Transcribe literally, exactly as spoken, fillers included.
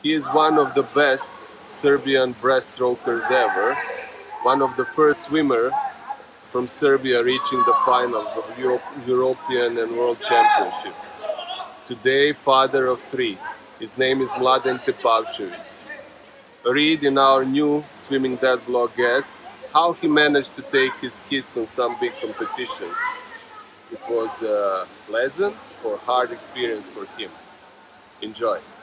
He is one of the best Serbian breaststrokers ever, one of the first swimmer from Serbia reaching the finals of Euro European and World Championships. Today, father of three. His name is Mladen Tepavčević. Read in our new Swimming Dad blog guest how he managed to take his kids on some big competitions. It was a pleasant or hard experience for him. Enjoy.